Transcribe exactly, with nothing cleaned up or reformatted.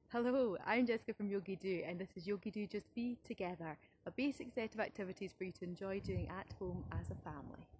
Hello, I'm Jessica from Yogido, and this is Yogido Just Be Together, a basic set of activities for you to enjoy doing at home as a family.